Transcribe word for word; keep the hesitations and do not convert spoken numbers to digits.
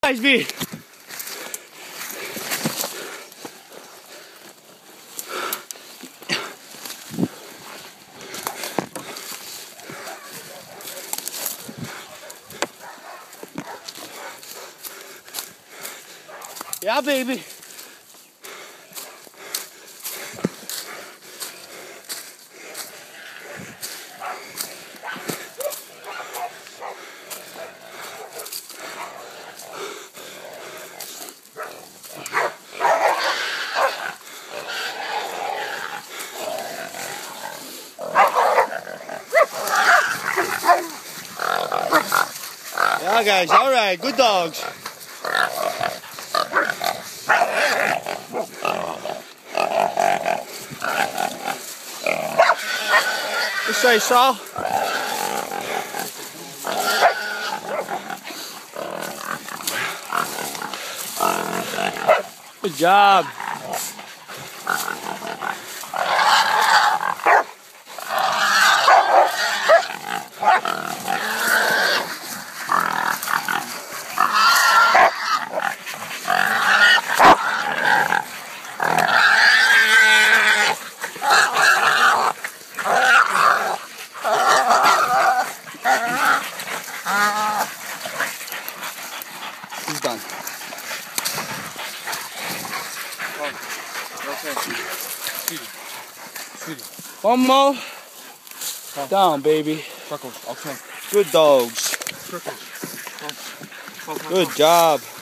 Guys, be. Yeah, baby. Yeah, guys, all right, good dogs. This way, Saul. Good job. He's done. Oh, okay. Sweetie. Sweetie. One more. Oh. Down, baby. Freckles, okay. Good dogs. Freckles. Oh. Oh, oh, Good oh. job.